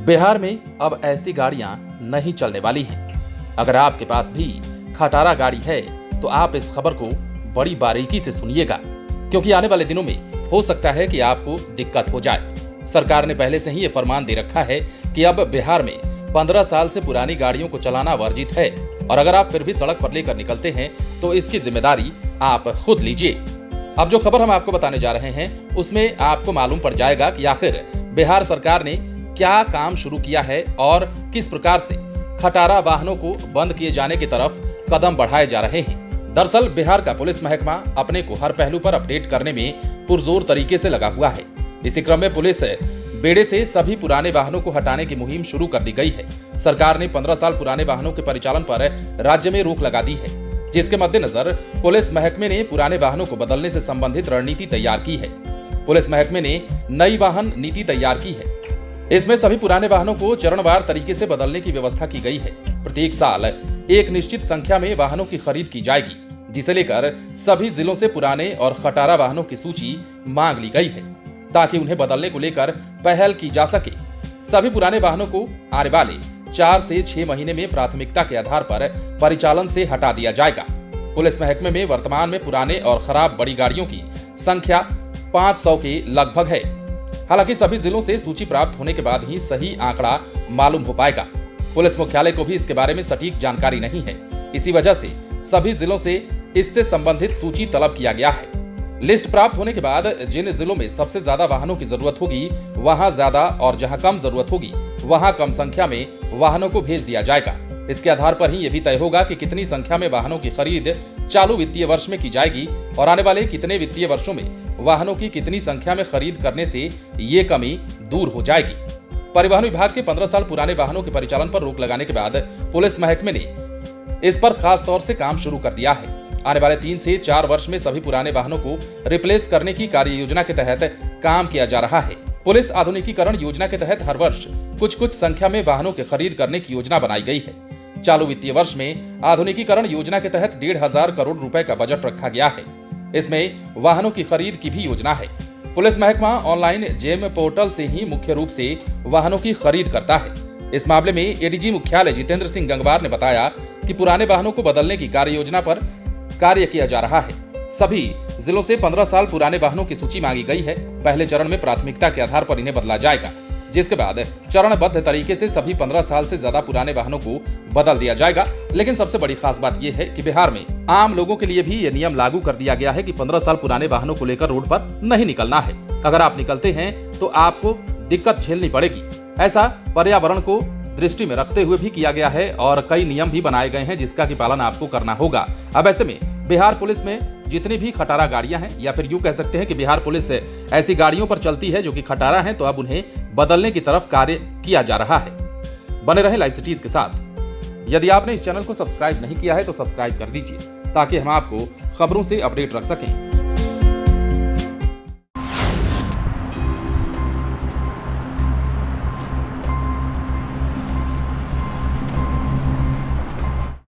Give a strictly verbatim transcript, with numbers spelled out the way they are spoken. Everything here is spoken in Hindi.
बिहार में अब ऐसी गाड़ियां नहीं चलने वाली हैं। अगर आपके पास भी खटारा गाड़ी है तो आप इस खबर को बड़ी बारीकी से सुनिएगा, क्योंकि आने वाले दिनों में हो सकता है कि आपको दिक्कत हो जाए। सरकार ने पहले से ही ये फरमान दे रखा है कि अब बिहार में पंद्रह साल से पुरानी गाड़ियों को चलाना वर्जित है, और अगर आप फिर भी सड़क पर लेकर निकलते हैं तो इसकी जिम्मेदारी आप खुद लीजिए। अब जो खबर हम आपको बताने जा रहे हैं उसमें आपको मालूम पड़ जाएगा कि आखिर बिहार सरकार ने क्या काम शुरू किया है और किस प्रकार से खटारा वाहनों को बंद किए जाने की तरफ कदम बढ़ाए जा रहे हैं। दरअसल बिहार का पुलिस महकमा अपने को हर पहलू पर अपडेट करने में पुरजोर तरीके से लगा हुआ है। इसी क्रम में पुलिस बेड़े से सभी पुराने वाहनों को हटाने की मुहिम शुरू कर दी गई है। सरकार ने पंद्रह साल पुराने वाहनों के परिचालन पर राज्य में रोक लगा दी है, जिसके मद्देनजर पुलिस महकमे ने पुराने वाहनों को बदलने से संबंधित रणनीति तैयार की है। पुलिस महकमे ने नई वाहन नीति तैयार की है। इसमें सभी पुराने वाहनों को चरणवार तरीके से बदलने की व्यवस्था की गई है। प्रत्येक साल एक निश्चित संख्या में वाहनों की खरीद की जाएगी, जिसे लेकर सभी जिलों से पुराने और खटारा वाहनों की सूची मांग ली गई है, ताकि उन्हें बदलने को लेकर पहल की जा सके। सभी पुराने वाहनों को आने वाले चार से छह महीने में प्राथमिकता के आधार पर परिचालन से हटा दिया जाएगा। पुलिस महकमे में वर्तमान में पुराने और खराब बड़ी गाड़ियों की संख्या पाँच सौ के लगभग है। हालांकि सभी जिलों से सूची प्राप्त होने के बाद ही सही आंकड़ा मालूम हो पाएगा। पुलिस मुख्यालय को भी इसके बारे में सटीक जानकारी नहीं है। इसी वजह से सभी जिलों से इससे संबंधित सूची तलब किया गया है। लिस्ट प्राप्त होने के बाद जिन जिलों में सबसे ज्यादा वाहनों की जरूरत होगी वहां ज्यादा, और जहां कम जरूरत होगी वहां कम संख्या में वाहनों को भेज दिया जाएगा। इसके आधार पर ही यह भी तय होगा कि कितनी संख्या में वाहनों की खरीद चालू वित्तीय वर्ष में की जाएगी और आने वाले कितने वित्तीय वर्षों में वाहनों की कितनी संख्या में खरीद करने से ये कमी दूर हो जाएगी। परिवहन विभाग के पंद्रह साल पुराने वाहनों के परिचालन पर रोक लगाने के बाद पुलिस महकमे ने इस पर खास तौर से काम शुरू कर दिया है। आने वाले तीन से चार वर्ष में सभी पुराने वाहनों को रिप्लेस करने की कार्य योजना के तहत काम किया जा रहा है। पुलिस आधुनिकीकरण योजना के तहत हर वर्ष कुछ कुछ संख्या में वाहनों की खरीद करने की योजना बनाई गई है। चालू वित्तीय वर्ष में आधुनिकीकरण योजना के तहत डेढ़ हजार करोड़ रुपए का बजट रखा गया है। इसमें वाहनों की खरीद की भी योजना है। पुलिस महकमा ऑनलाइन जेम पोर्टल से ही मुख्य रूप से वाहनों की खरीद करता है। इस मामले में एडीजी मुख्यालय जितेंद्र सिंह गंगवार ने बताया कि पुराने वाहनों को बदलने की कार्य योजना पर कार्य किया जा रहा है। सभी जिलों से पंद्रह साल पुराने वाहनों की सूची मांगी गई है। पहले चरण में प्राथमिकता के आधार पर इन्हें बदला जाएगा, जिसके बाद चरणबद्ध तरीके से सभी पंद्रह साल से ज्यादा पुराने वाहनों को बदल दिया जाएगा। लेकिन सबसे बड़ी खास बात यह है कि बिहार में आम लोगों के लिए भी ये नियम लागू कर दिया गया है कि पंद्रह साल पुराने वाहनों को लेकर रोड पर नहीं निकलना है। अगर आप निकलते हैं तो आपको दिक्कत झेलनी पड़ेगी। ऐसा पर्यावरण को दृष्टि में रखते हुए भी किया गया है और कई नियम भी बनाए गए हैं जिसका की पालन आपको करना होगा। अब ऐसे में बिहार पुलिस में जितनी भी खटारा गाड़ियां हैं, या फिर यूं कह सकते हैं कि बिहार पुलिस ऐसी गाड़ियों पर चलती है जो कि खटारा हैं, तो अब उन्हें बदलने की तरफ कार्य किया जा रहा है। बने रहे लाइव सिटीज के साथ। यदि आपने इस चैनल को सब्सक्राइब नहीं किया है तो सब्सक्राइब कर दीजिए, ताकि हम आपको खबरों से अपडेट रख सकें।